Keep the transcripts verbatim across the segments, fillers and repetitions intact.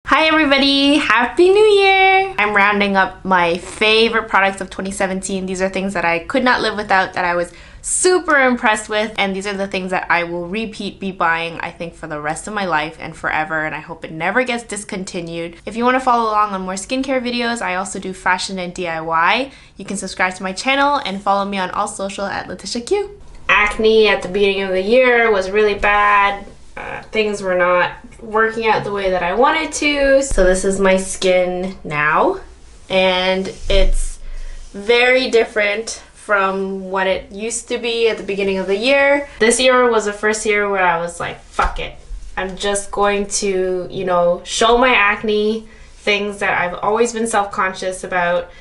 Hi everybody, Happy New Year! I'm rounding up my favorite products of twenty seventeen. These are things that I could not live without, that I was super impressed with, and these are the things that I will repeat be buying, I think, for the rest of my life and forever, and I hope it never gets discontinued. If you want to follow along on more skincare videos, I also do fashion and D I Y. You can subscribe to my channel and follow me on all social at Letitia. Acne at the beginning of the year was really bad. Uh, things were not working out the way that I wanted to. So this is my skin now, and it's very different from what it used to be at the beginning of the year. This year was the first year where I was like, fuck it. I'm just going to, you know, show my acne, things that I've always been self-conscious about.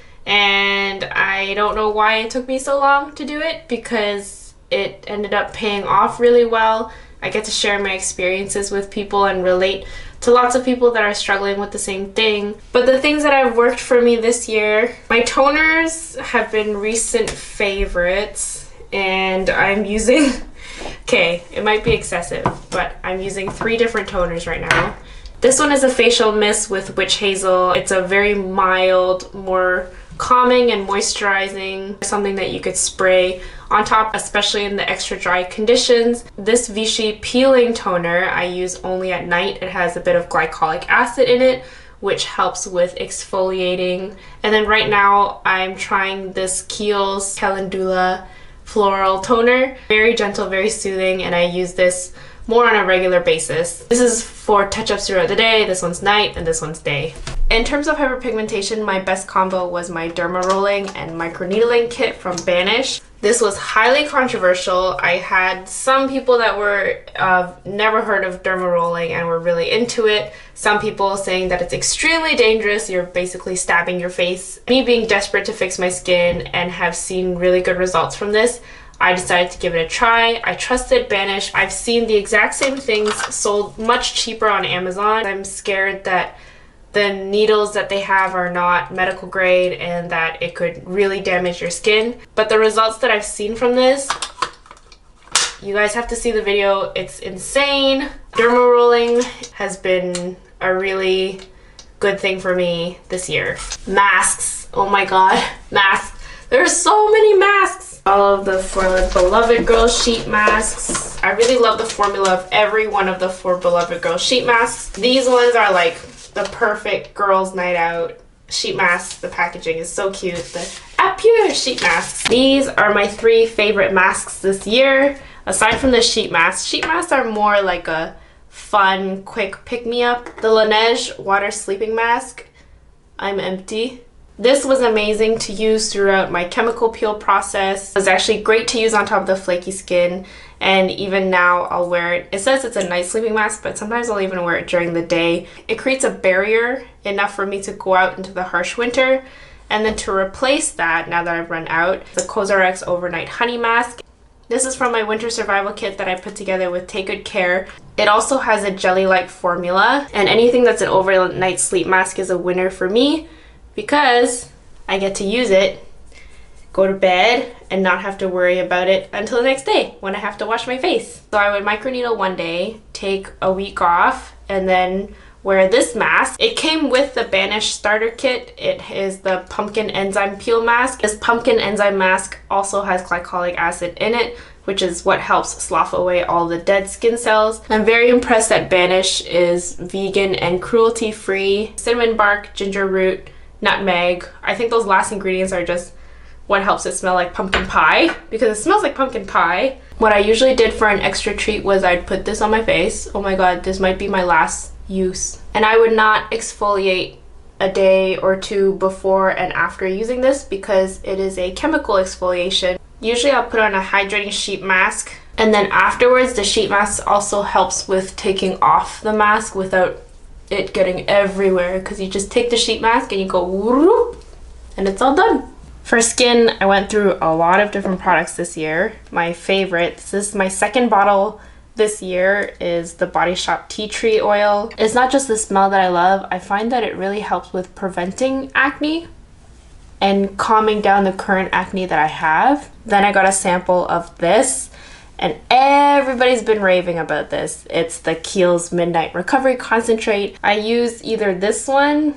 And I don't know why it took me so long to do it, because it ended up paying off really well. I get to share my experiences with people and relate to lots of people that are struggling with the same thing. But the things that have worked for me this year, my toners have been recent favorites, and I'm using, okay, it might be excessive, but I'm using three different toners right now. This one is a facial mist with witch hazel. It's a very mild, more calming and moisturizing, something that you could spray on top, especially in the extra dry conditions. This Vichy peeling toner I use only at night. It has a bit of glycolic acid in it, which helps with exfoliating. And then right now I'm trying this Kiehl's Calendula floral toner. Very gentle, very soothing, and I use this more on a regular basis. This is for touch-ups throughout the day, this one's night, and this one's day. In terms of hyperpigmentation, my best combo was my derma rolling and microneedling kit from Banish. This was highly controversial. I had some people that were uh, never heard of derma rolling and were really into it. Some people saying that it's extremely dangerous, you're basically stabbing your face. Me being desperate to fix my skin and have seen really good results from this, I decided to give it a try. I trusted Banish. I've seen the exact same things sold much cheaper on Amazon. I'm scared that the needles that they have are not medical grade and that it could really damage your skin. But the results that I've seen from this, you guys have to see the video. It's insane. Derma rolling has been a really good thing for me this year. Masks. Oh my god. Masks. There's so many masks. All of the For Beloved Girls sheet masks. I really love the formula of every one of the For Beloved Girls sheet masks. These ones are like the perfect girls' night out sheet masks. The packaging is so cute. The Apure sheet masks. These are my three favorite masks this year. Aside from the sheet masks, sheet masks are more like a fun, quick pick-me-up. The Laneige water sleeping mask. I'm empty. This was amazing to use throughout my chemical peel process. It was actually great to use on top of the flaky skin, and even now I'll wear it. It says it's a night sleeping mask, but sometimes I'll even wear it during the day. It creates a barrier enough for me to go out into the harsh winter. And then to replace that, now that I've run out, the COSRX Overnight Honey Mask. This is from my winter survival kit that I put together with Take Good Care. It also has a jelly-like formula, and anything that's an overnight sleep mask is a winner for me, because I get to use it, go to bed, and not have to worry about it until the next day when I have to wash my face. So I would microneedle one day, take a week off, and then wear this mask. It came with the Banish starter kit. It is the Pumpkin Enzyme Peel Mask. This Pumpkin Enzyme Mask also has glycolic acid in it, which is what helps slough away all the dead skin cells. I'm very impressed that Banish is vegan and cruelty-free. Cinnamon bark, ginger root, nutmeg. I think those last ingredients are just what helps it smell like pumpkin pie, because it smells like pumpkin pie. What I usually did for an extra treat was I'd put this on my face. Oh my god, this might be my last use. And I would not exfoliate a day or two before and after using this, because it is a chemical exfoliation. Usually I'll put on a hydrating sheet mask, and then afterwards the sheet mask also helps with taking off the mask without it getting everywhere, because you just take the sheet mask and you go whoop, and it's all done. For skin, I went through a lot of different products this year. My favorite, this is my second bottle this year, is the Body Shop Tea Tree Oil. It's not just the smell that I love, I find that it really helps with preventing acne and calming down the current acne that I have. Then I got a sample of this, and everybody's been raving about this. It's the Kiehl's Midnight Recovery Concentrate. I use either this one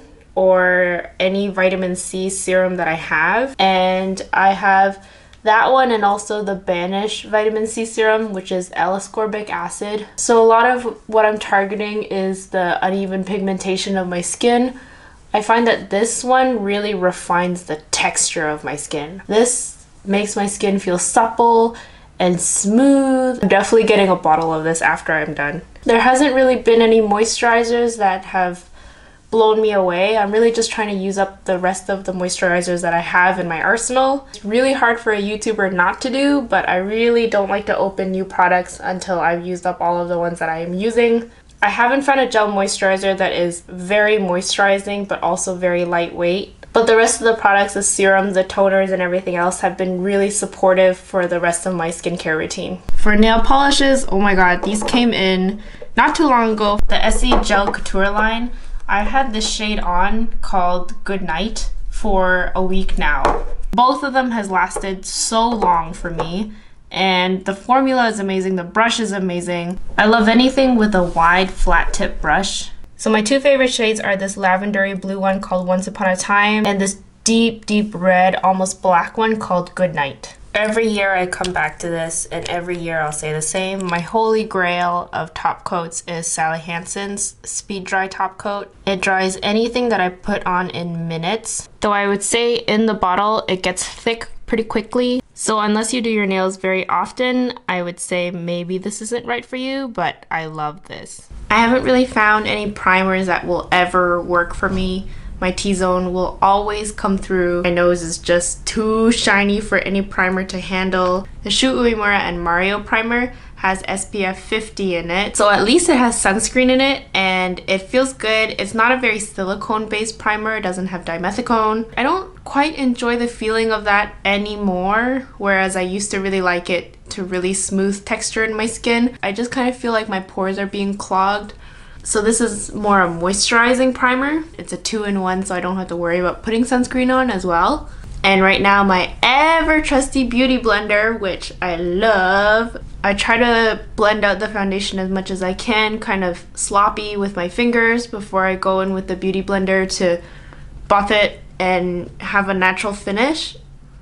or any vitamin C serum that I have, and I have that one and also the Banish vitamin C serum, which is L-ascorbic acid. So a lot of what I'm targeting is the uneven pigmentation of my skin. I find that this one really refines the texture of my skin. This makes my skin feel supple and smooth. I'm definitely getting a bottle of this after I'm done. There hasn't really been any moisturizers that have blown me away. I'm really just trying to use up the rest of the moisturizers that I have in my arsenal. It's really hard for a YouTuber not to do, but I really don't like to open new products until I've used up all of the ones that I am using. I haven't found a gel moisturizer that is very moisturizing but also very lightweight. But the rest of the products, the serums, the toners, and everything else have been really supportive for the rest of my skincare routine. For nail polishes, oh my god, these came in not too long ago. The Essie Gel Couture line. I've had this shade on called Good Night for a week now. Both of them has lasted so long for me, and the formula is amazing, the brush is amazing. I love anything with a wide flat tip brush. So my two favorite shades are this lavendery blue one called Once Upon a Time and this deep, deep red, almost black one called Good Night. Every year I come back to this, and every year I'll say the same. My holy grail of top coats is Sally Hansen's Speed Dry Top Coat. It dries anything that I put on in minutes. Though I would say in the bottle it gets thick pretty quickly. So unless you do your nails very often, I would say maybe this isn't right for you, but I love this. I haven't really found any primers that will ever work for me. My T-zone will always come through. My nose is just too shiny for any primer to handle. The Shu Uemura and Mario primer has S P F fifty in it, so at least it has sunscreen in it and it feels good. It's not a very silicone based primer. It doesn't have dimethicone. I don't quite enjoy the feeling of that anymore, whereas I used to really like it to really smooth texture in my skin. I just kind of feel like my pores are being clogged. So this is more a moisturizing primer. It's a two-in-one, so I don't have to worry about putting sunscreen on as well. And right now my ever trusty beauty blender, which I love. I try to blend out the foundation as much as I can, kind of sloppy with my fingers before I go in with the beauty blender to buff it and have a natural finish.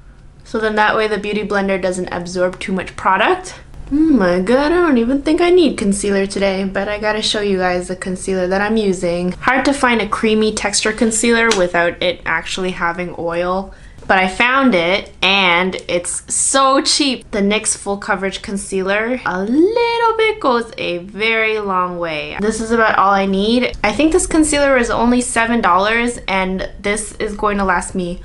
So then that way the beauty blender doesn't absorb too much product. Oh my god, I don't even think I need concealer today, but I gotta show you guys the concealer that I'm using. Hard to find a creamy texture concealer without it actually having oil, but I found it and it's so cheap. The N Y X Full Coverage Concealer, a little bit goes a very long way. This is about all I need. I think this concealer is only seven dollars and this is going to last me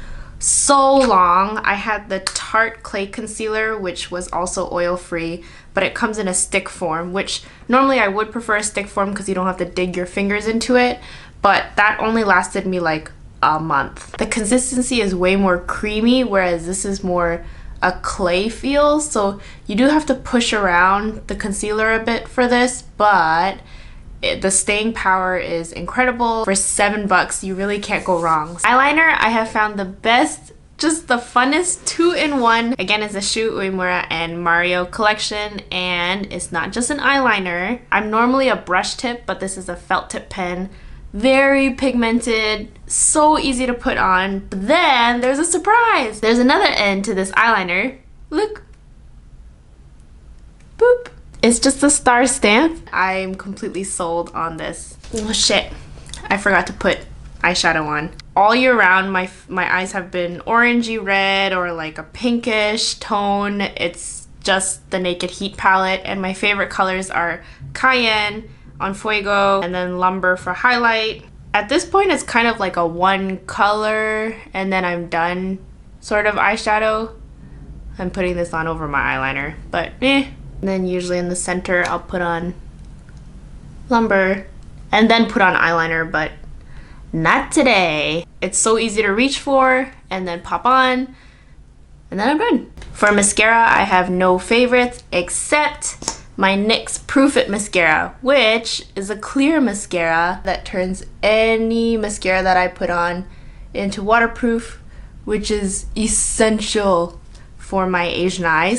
so long. I had the Tarte Clay Concealer, which was also oil-free, but it comes in a stick form, which normally I would prefer a stick form because you don't have to dig your fingers into it, but that only lasted me like a month. The consistency is way more creamy, whereas this is more a clay feel, so you do have to push around the concealer a bit for this, but It, the staying power is incredible. For seven bucks, you really can't go wrong. Eyeliner, I have found the best, just the funnest two-in-one. Again, it's the Shu Uemura and Mario collection, and it's not just an eyeliner. I'm normally a brush tip, but this is a felt tip pen. Very pigmented, so easy to put on. But then there's a surprise. There's another end to this eyeliner. Look. Boop. It's just a star stamp. I'm completely sold on this. Oh shit, I forgot to put eyeshadow on. All year round, my my eyes have been orangey red or like a pinkish tone. It's just the Naked Heat palette, and my favorite colors are Cayenne, on Fuego, and then Lumber for highlight. At this point, it's kind of like a one color and then I'm done sort of eyeshadow. I'm putting this on over my eyeliner, but eh. And then usually in the center, I'll put on Lumber and then put on eyeliner, but not today. It's so easy to reach for and then pop on, and then I'm done. For mascara, I have no favorites except my N Y X Proof It mascara, which is a clear mascara that turns any mascara that I put on into waterproof, which is essential for my Asian eyes.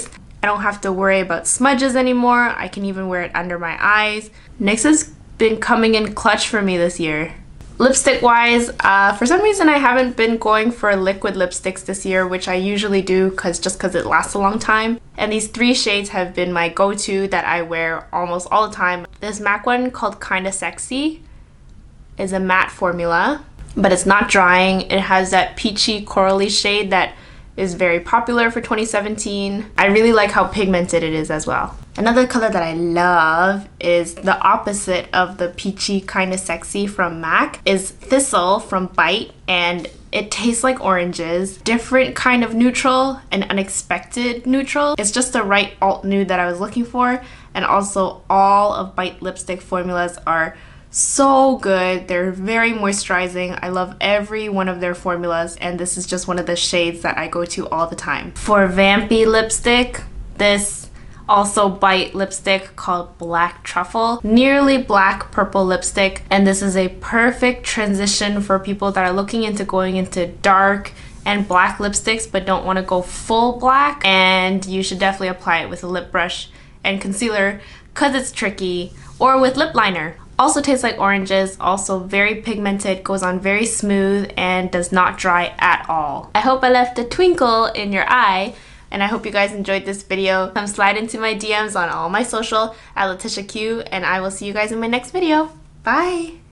I don't have to worry about smudges anymore. I can even wear it under my eyes. N Y X has been coming in clutch for me this year. Lipstick wise, uh, for some reason I haven't been going for liquid lipsticks this year, which I usually do cause, just because it lasts a long time. And these three shades have been my go-to that I wear almost all the time. This MAC one called Kinda Sexy is a matte formula, but it's not drying. It has that peachy corally shade that is very popular for twenty seventeen. I really like how pigmented it is as well. Another color that I love is the opposite of the peachy Kinda Sexy from MAC is Thistle from Bite, and it tastes like oranges. Different kind of neutral, an unexpected neutral. It's just the right alt nude that I was looking for, and also all of Bite lipstick formulas are so good. They're very moisturizing. I love every one of their formulas, and this is just one of the shades that I go to all the time. For vampy lipstick, this also Bite lipstick called Black Truffle. Nearly black purple lipstick, and this is a perfect transition for people that are looking into going into dark and black lipsticks but don't want to go full black, and you should definitely apply it with a lip brush and concealer because it's tricky, or with lip liner. Also tastes like oranges, also very pigmented, goes on very smooth, and does not dry at all. I hope I left a twinkle in your eye, and I hope you guys enjoyed this video. Come slide into my D Ms on all my social at Letitia Q, and I will see you guys in my next video. Bye!